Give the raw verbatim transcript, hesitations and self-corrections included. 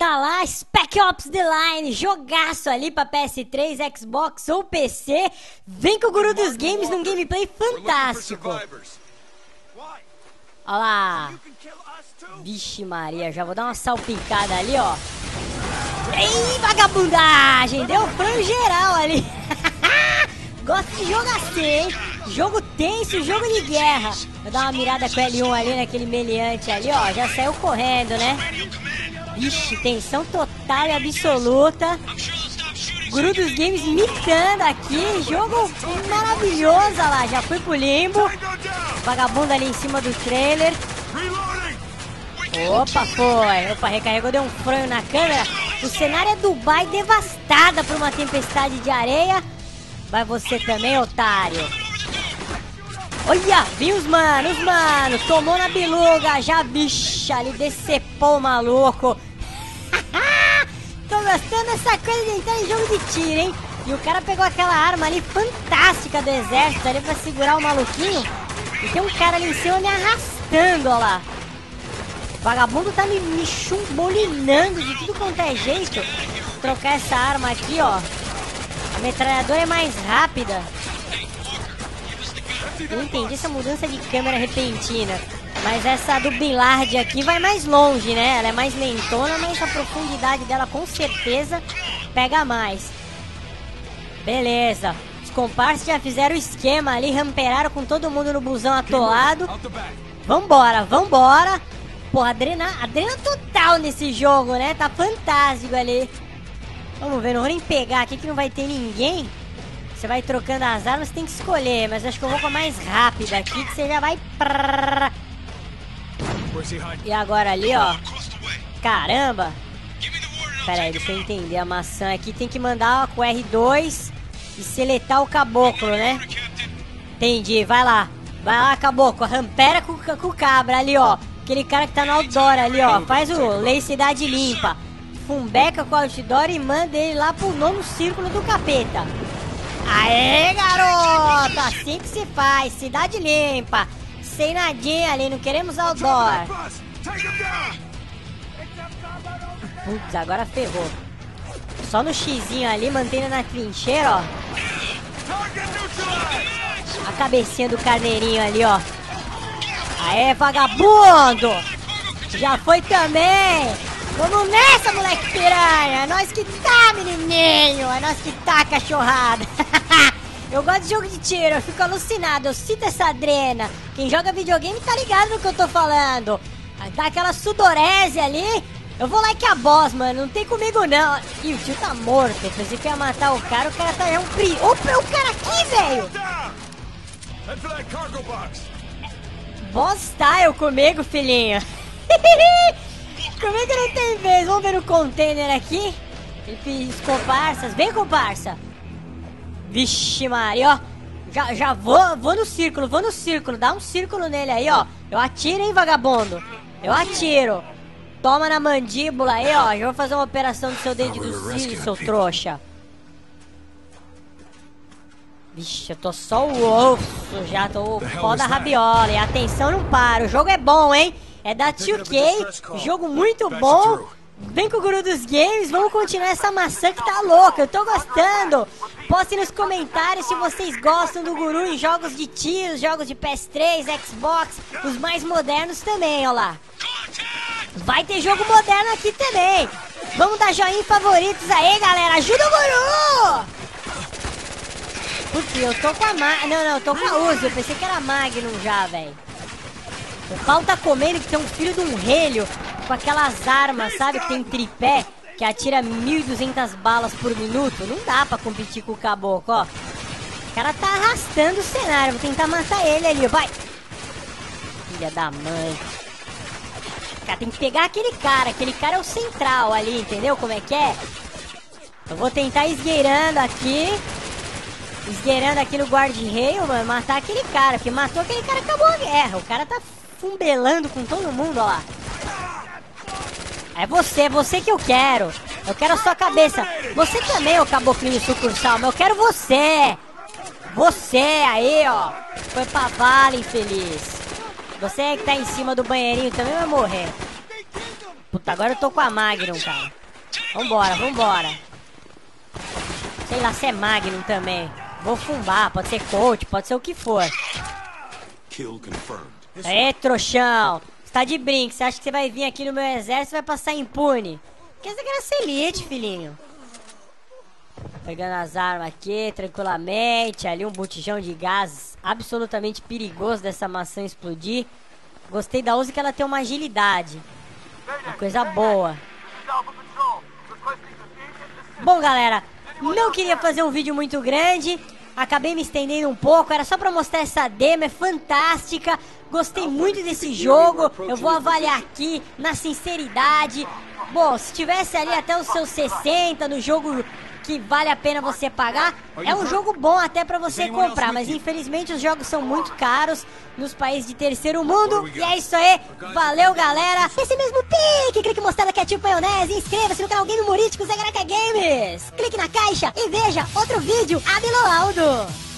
Bora lá, Spec Ops The Line, jogaço ali pra P S três, Xbox ou P C. Vem com o Guru dos Games num gameplay fantástico. Olha lá. Vixe Maria, já vou dar uma salpicada ali, ó. Ei, vagabundagem, deu frango geral ali. Gosto de jogo assim, hein? Jogo tenso, jogo de guerra. Vou dar uma mirada com o L um ali naquele meliante ali, ó. Já saiu correndo, né? Vixe, tensão total e absoluta. Guru dos Games mitando aqui. Jogo maravilhoso, olha lá. Já foi pro limbo. Vagabundo ali em cima do trailer. Opa, foi. Opa, recarregou, deu um frango na câmera. O cenário é Dubai devastada por uma tempestade de areia. Vai você também, otário. Olha, vi os manos, os manos. Tomou na biluga, já, bicha, ali decepou o maluco. Tô gostando dessa coisa de entrar em jogo de tiro, hein? E o cara pegou aquela arma ali fantástica do exército ali pra segurar o maluquinho. E tem um cara ali em cima me arrastando, ó lá. O vagabundo tá me, me chumbolinando de tudo quanto é jeito. Vou trocar essa arma aqui, ó. A metralhadora é mais rápida. Eu entendi essa mudança de câmera repentina. Mas essa do Bin Laden aqui vai mais longe, né? Ela é mais lentona, mas a profundidade dela com certeza pega mais. Beleza. Os comparsas já fizeram o esquema ali, ramperaram com todo mundo no busão atolado. Vambora, vambora. Pô, adrena, adrena total nesse jogo, né? Tá fantástico ali. Vamos ver, não vou nem pegar aqui que não vai ter ninguém. Você vai trocando as armas, tem que escolher. Mas acho que eu vou com a mais rápida aqui, que você já vai... E agora ali, ó. Caramba. Pera aí, deixa eu entender. A maçã aqui tem que mandar com R dois e seletar o caboclo, né? Entendi, vai lá. Vai lá, caboclo. Rampera com, com o cabra ali, ó. Aquele cara que tá no outdoor ali, ó. Faz o Lei Cidade Limpa. Fumbeca com o outdoor e manda ele lá pro nono círculo do capeta. Aê, garoto! Assim que se faz. Cidade limpa. Sem nadinha ali, não queremos outdoor. Putz, agora ferrou. Só no xizinho ali, mantendo na trincheira, ó. A cabecinha do carneirinho ali, ó. Aê, vagabundo! Já foi também! Vamos nessa, moleque piranha! É nós que tá, menininho! É nós que tá, cachorrada! Eu gosto de jogo de tiro, eu fico alucinado, eu sinto essa adrena. Quem joga videogame tá ligado no que eu tô falando. Dá aquela sudorese ali. Eu vou lá que a boss, mano, não tem comigo não. Ih, o tio tá morto, eu pensei que ia matar o cara, o cara tá... É um pri... Opa, é o cara aqui, velho! Boss style comigo, filhinho. Comigo não tem vez. Vamos ver o container aqui. Ele fez comparsas. Vem, comparsa. Vixe Maria, ó. Já, já vou, vou no círculo, vou no círculo. Dá um círculo nele aí, ó. Eu atiro, hein, vagabundo. Eu atiro. Toma na mandíbula aí, ó. Já vou fazer uma operação no seu dente do cílio, seu trouxa. Vixe, eu tô só o osso. Já tô o pó da rabiola. E atenção, não para. O jogo é bom, hein? É da dois K. Jogo muito bom. Vem com o Guru dos Games, vamos continuar essa maçã que tá louca, eu tô gostando. Postem nos comentários se vocês gostam do Guru em jogos de tiro, jogos de P S três, Xbox, os mais modernos também, ó lá. Vai ter jogo moderno aqui também. Vamos dar joinha em favoritos aí, galera, ajuda o Guru! Putz, eu tô com a Magnum, não, não, eu tô com a Uzi, eu pensei que era Magnum já, velho. O pau tá comendo que tem um filho de um relho com aquelas armas, sabe? Que tem tripé, que atira mil e duzentas balas por minuto. Não dá pra competir com o caboclo, ó. O cara tá arrastando o cenário. Vou tentar matar ele ali, vai. Filha da mãe. Cara, tem que pegar aquele cara. Aquele cara é o central ali, entendeu como é que é? Eu vou tentar esgueirando aqui. Esgueirando aqui no guarda-reio, mano. Matar aquele cara. Porque matou aquele cara, acabou a guerra. O cara tá fumbelando com todo mundo, ó lá. É você, você que eu quero. Eu quero a sua cabeça. Você também, ô caboclinho sucursal, mas eu quero você. Você aí, ó. Foi pra vala, infeliz. Você que tá em cima do banheirinho também vai morrer. Puta, agora eu tô com a Magnum, cara. Vambora, vambora. Sei lá se é Magnum também. Vou fumbar, pode ser Colt, pode ser o que for. Aê, trouxão. Você tá de brinco, você acha que você vai vir aqui no meu exército e vai passar impune? Porque você quer ser elite, filhinho. Pegando as armas aqui, tranquilamente. Ali um botijão de gás absolutamente perigoso dessa maçã explodir. Gostei da Uzi que ela tem uma agilidade. Uma coisa boa. Bom, galera, não queria fazer um vídeo muito grande. Acabei me estendendo um pouco. Era só pra mostrar essa demo, é fantástica. Gostei muito desse jogo. Eu vou avaliar aqui na sinceridade. Bom, se tivesse ali até os seus sessenta no jogo que vale a pena você pagar, é um jogo bom até pra você comprar, mas infelizmente os jogos são muito caros nos países de terceiro mundo. E é isso aí, valeu galera. Esse mesmo pique, clique mostrando que é tipo maionese, inscreva-se no canal Game Humorístico Zé Graca Games. Clique na caixa e veja outro vídeo, Abiloaldo.